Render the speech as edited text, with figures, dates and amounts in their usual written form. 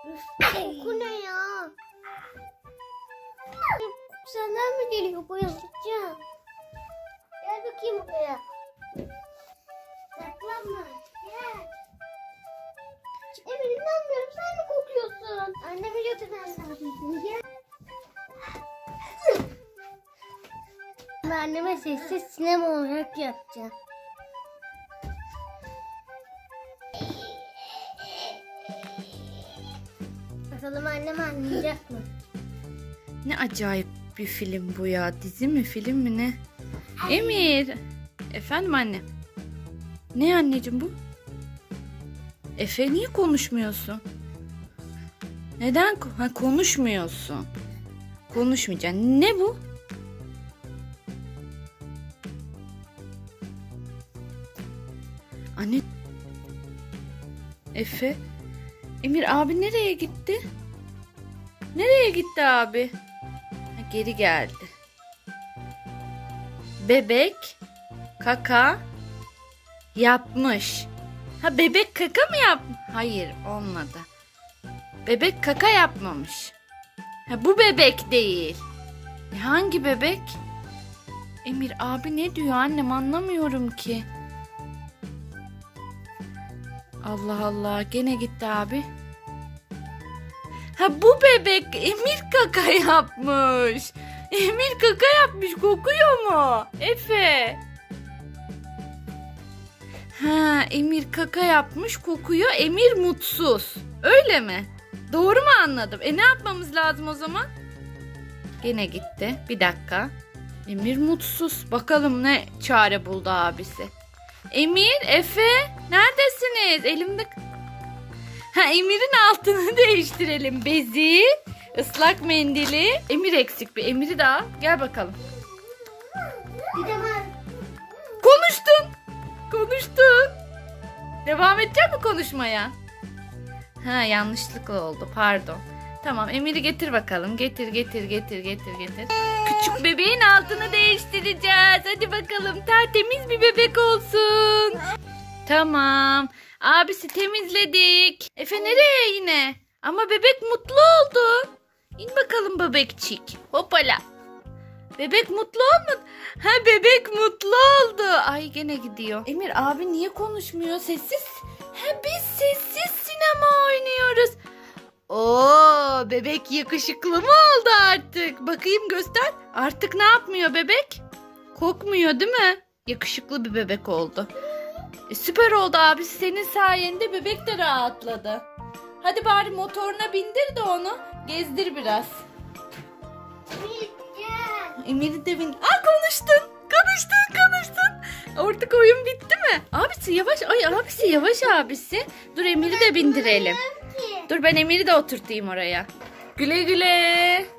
Koku ne ya? Senden mi geliyor bu yazacağım? Gel bakayım buraya. Saklanma. Gel. Emir inanmıyorum, sen mi kokuyorsun? Annemi götürmen lazım. Gel. Ben anneme sessiz sinema olarak yapacağım. Bakalım annem anlayacak mı? Ne acayip bir film bu ya. Dizi mi, film mi ne? Emir. Efendim anne. Ne anneciğim bu? Efe niye konuşmuyorsun? Neden konuşmuyorsun? Konuşmayacaksın. Ne bu? Anne. Efe. Emir abi nereye gitti? Nereye gitti abi? Geri geldi. Bebek kaka yapmış. Ha, bebek kaka mı yapmış? Hayır, olmadı. Bebek kaka yapmamış. Ha, bu bebek değil. Hangi bebek? Emir abi ne diyor annem, anlamıyorum ki. Allah Allah, gene gitti abi. Ha, bu bebek Emir kaka yapmış. Emir kaka yapmış, kokuyor mu? Efe. Ha, Emir kaka yapmış, kokuyor. Emir mutsuz. Öyle mi? Doğru mu anladım? Ne yapmamız lazım o zaman? Gene gitti. Bir dakika. Emir mutsuz. Bakalım ne çare buldu abisi. Emir, Efe, neredesiniz? Elimde... Ha, Emir'in altını değiştirelim. Bezi, ıslak mendili. Emir eksik bir. Emir'i de al. Gel bakalım. Konuştun. Konuştun. Devam edecek mi konuşmaya? Ha, yanlışlıkla oldu. Pardon. Tamam, Emir'i getir bakalım. Getir. Küçük bebeğin altını değiştireceğiz. Hadi bakalım, tertemiz bir bebek olsun. Tamam. Abisi temizledik. Efe nereye yine? Ama bebek mutlu oldu. İn bakalım bebekçik. Hoppala. Bebek mutlu olmadı. Ha, bebek mutlu oldu. Ay, gene gidiyor. Emir abi niye konuşmuyor? Sessiz. Ha, biz sessiz sinema oynuyoruz. Oo, bebek yakışıklı mı oldu artık? Bakayım, göster. Artık ne yapmıyor bebek? Kokmuyor değil mi? Yakışıklı bir bebek oldu. Süper oldu abi. Senin sayende bebek de rahatladı. Hadi bari motoruna bindir de onu. Gezdir biraz. Emir'i de bin. Aa, konuştun. Artık oyun bitti mi? Abisi yavaş. Ay, abisi yavaş abisi. Dur, Emir'i de bindirelim. Dur, ben Emir'i de oturtayım oraya. Güle güle.